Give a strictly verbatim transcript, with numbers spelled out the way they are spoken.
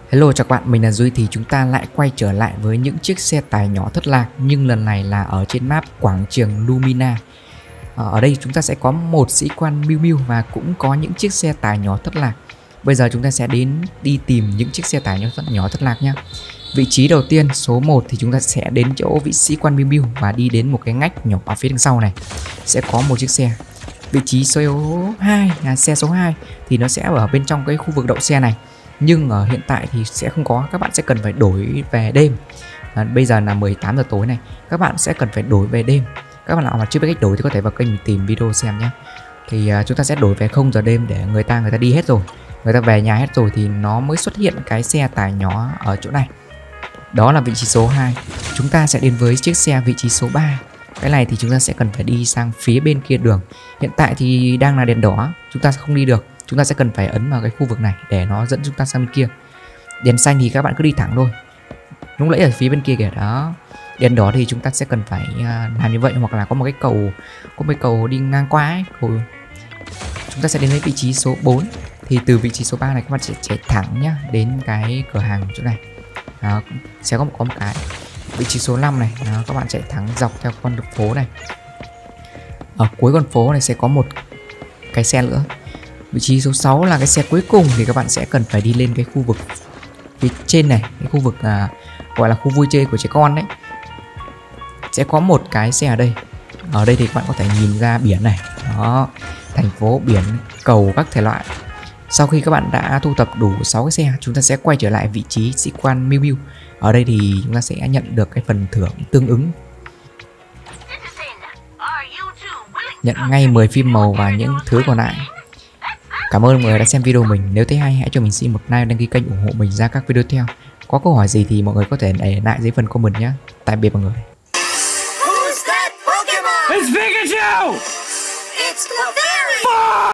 Hello chào các bạn, mình là Duy. Thì chúng ta lại quay trở lại với những chiếc xe tải nhỏ thất lạc, nhưng lần này là ở trên map quảng trường Lumina. Ở đây chúng ta sẽ có một sĩ quan Miu Miu và cũng có những chiếc xe tải nhỏ thất lạc. Bây giờ chúng ta sẽ đến đi tìm những chiếc xe tải nhỏ thất, nhỏ thất lạc nhé. Vị trí đầu tiên số một thì chúng ta sẽ đến chỗ vị sĩ quan Miu Miu và đi đến một cái ngách nhỏ ở phía đằng sau này. Sẽ có một chiếc xe. Vị trí số hai là xe số hai thì nó sẽ ở bên trong cái khu vực đậu xe này. Nhưng ở hiện tại thì sẽ không có, các bạn sẽ cần phải đổi về đêm. à, Bây giờ là mười tám giờ tối này, các bạn sẽ cần phải đổi về đêm. Các bạn nào mà chưa biết cách đổi thì có thể vào kênh mình tìm video xem nhé. Thì uh, chúng ta sẽ đổi về không giờ đêm để người ta người ta đi hết rồi, người ta về nhà hết rồi thì nó mới xuất hiện cái xe tải nhỏ ở chỗ này. Đó là vị trí số hai. Chúng ta sẽ đến với chiếc xe vị trí số ba. Cái này thì chúng ta sẽ cần phải đi sang phía bên kia đường. Hiện tại thì đang là đèn đỏ, chúng ta sẽ không đi được. Chúng ta sẽ cần phải ấn vào cái khu vực này để nó dẫn chúng ta sang bên kia. Đèn xanh thì các bạn cứ đi thẳng thôi. Lúc nãy ở phía bên kia kìa đó. Đèn đỏ thì chúng ta sẽ cần phải làm như vậy, hoặc là có một cái cầu, có một cái cầu đi ngang qua ấy. Cầu... Chúng ta sẽ đến với vị trí số bốn. Thì từ vị trí số ba này các bạn sẽ chạy thẳng nhá đến cái cửa hàng chỗ này. Đó, sẽ có một, có một cái vị trí số năm này. Đó, các bạn chạy thẳng dọc theo con đường phố này. Ở cuối con phố này sẽ có một cái xe nữa. Vị trí số sáu là cái xe cuối cùng thì các bạn sẽ cần phải đi lên cái khu vực phía trên này, cái khu vực à, gọi là khu vui chơi của trẻ con đấy. Sẽ có một cái xe ở đây. Ở đây thì các bạn có thể nhìn ra biển này. Đó, thành phố, biển, cầu các thể loại. Sau khi các bạn đã thu thập đủ sáu cái xe, chúng ta sẽ quay trở lại vị trí sĩ quan Miu Miu. Ở đây thì chúng ta sẽ nhận được cái phần thưởng tương ứng. Nhận ngay mười phim màu và những thứ còn lại. Cảm ơn mọi người đã xem video mình. Nếu thấy hay hãy cho mình xin một like, đăng ký kênh ủng hộ mình ra các video tiếp theo. Có câu hỏi gì thì mọi người có thể để lại dưới phần comment nhé. Tạm biệt mọi người. Who's that Pokemon? It's Pikachu! It's Clefairy!